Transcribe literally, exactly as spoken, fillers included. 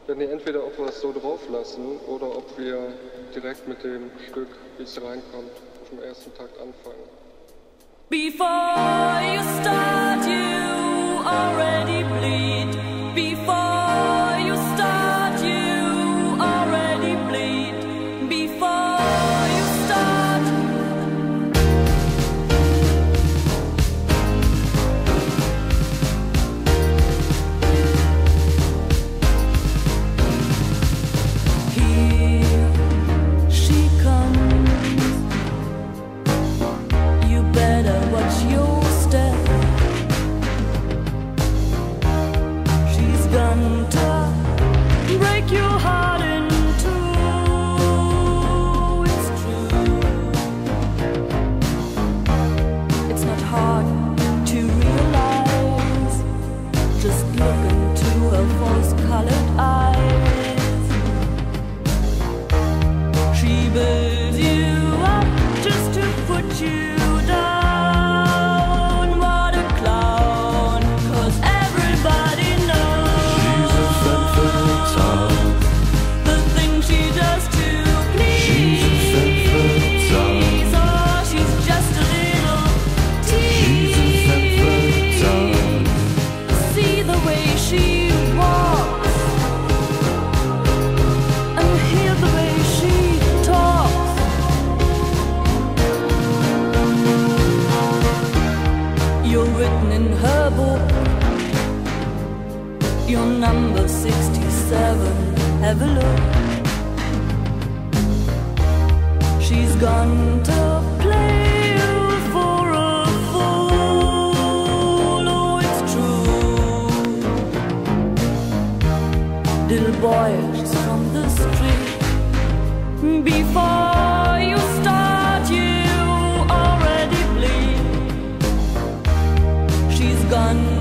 werden hier entweder ob wir es so drauf lassen oder ob wir direkt mit dem Stück, wie es reinkommt, auf dem ersten Takt anfangen. Before you start, you already bleed. Before you start, you already bleed. Before you start. Here she comes. You better watch your step. She's going to break your heart in two. It's true. It's not hard to realize. Just look into her false-colored eyes. She builds you up just to put you down. What a clown, 'cause everybody knows She's a femme fatale. the thing she does to please. She's a femme fatale. Oh, she's just a little She's a femme tease. fatale. See the way she walks and hear the way she talks. You're written in her book. You're number sixty-seven. Have a look. She's gone to play you for a fool. Oh, it's true. Little boy, she's from the street. Before you start, you already bleed. She's gone